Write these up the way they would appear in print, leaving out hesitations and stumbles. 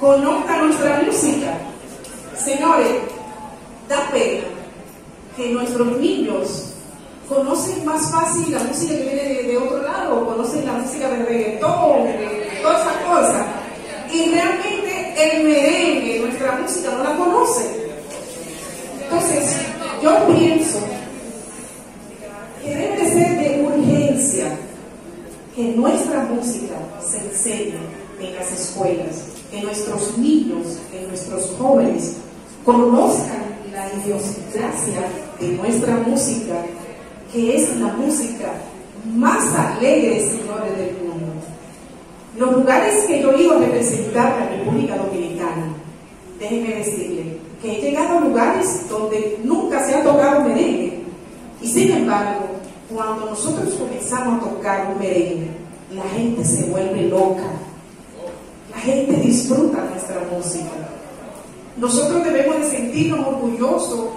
conozcan nuestra música. Señores, da pena que nuestros niños conocen más fácil la música que viene de otro lado, o conocen la música de reggaetón, de todas esas cosas, y realmente el merengue, nuestra música, no la conocen. Entonces, yo pienso que debe de ser de urgencia que nuestra música se enseñe en las escuelas, que nuestros niños, que nuestros jóvenes conozcan la idiosincrasia de nuestra música, que es la música más alegre, señores, del mundo. Los lugares que yo he ido a representar a la República Dominicana, déjenme decirle que he llegado a lugares donde nunca se ha tocado merengue, y sin embargo, cuando nosotros comenzamos a tocar un merengue, la gente se vuelve loca, la gente disfruta nuestra música. Nosotros debemos de sentirnos orgullosos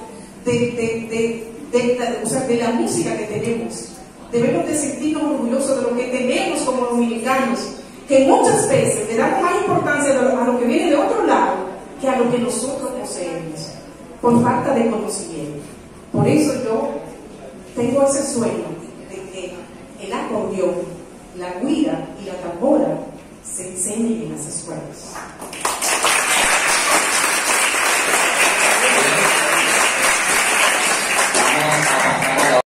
de la música que tenemos. Debemos de sentirnos orgullosos de lo que tenemos como dominicanos, que muchas veces le damos más importancia a lo que viene de otro lado que a lo que nosotros poseemos, por falta de conocimiento. Por eso yo tengo ese sueño de que el acordeón, la güira y la tambora se enseñen en las escuelas.